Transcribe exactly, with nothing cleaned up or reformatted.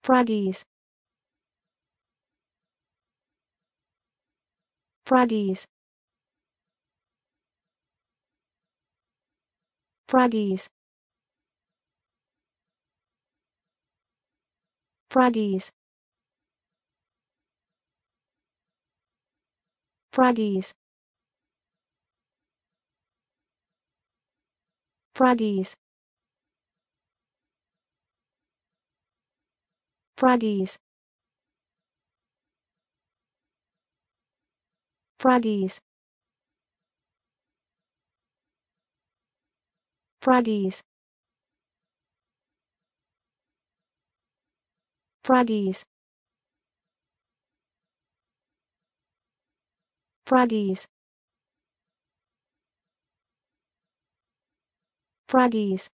Froggies. Froggies. Froggies. Froggies. Froggies. Froggies. Froggies. Froggies. Froggies. Froggies. Froggies. Froggies.